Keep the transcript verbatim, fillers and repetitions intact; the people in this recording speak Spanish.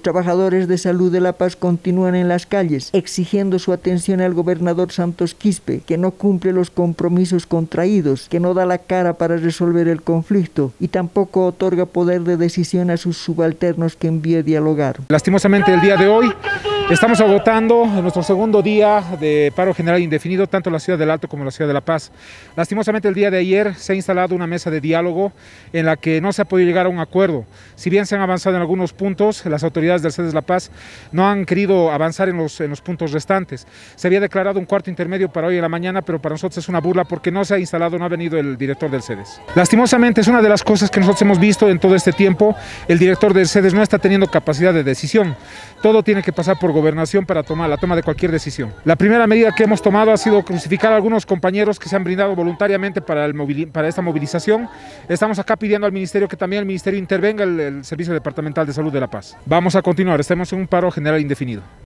Trabajadores de salud de La Paz continúan en las calles exigiendo su atención al gobernador Santos Quispe, que no cumple los compromisos contraídos, que no da la cara para resolver el conflicto y tampoco otorga poder de decisión a sus subalternos que envía a dialogar. Lastimosamente el día de hoy estamos agotando nuestro segundo día de paro general indefinido, tanto en la ciudad del Alto como en la ciudad de La Paz. Lastimosamente el día de ayer se ha instalado una mesa de diálogo en la que no se ha podido llegar a un acuerdo. Si bien se han avanzado en algunos puntos, las autoridades del CEDES La Paz no han querido avanzar en los, en los puntos restantes. Se había declarado un cuarto intermedio para hoy en la mañana, pero para nosotros es una burla porque no se ha instalado, no ha venido el director del CEDES. Lastimosamente es una de las cosas que nosotros hemos visto en todo este tiempo. El director del CEDES no está teniendo capacidad de decisión. Todo tiene que pasar por gobernación para tomar la toma de cualquier decisión. La primera medida que hemos tomado ha sido crucificar a algunos compañeros que se han brindado voluntariamente para, el para esta movilización. Estamos acá pidiendo al ministerio que también el ministerio intervenga, el, el Servicio Departamental de Salud de La Paz. Vamos a continuar, estamos en un paro general indefinido.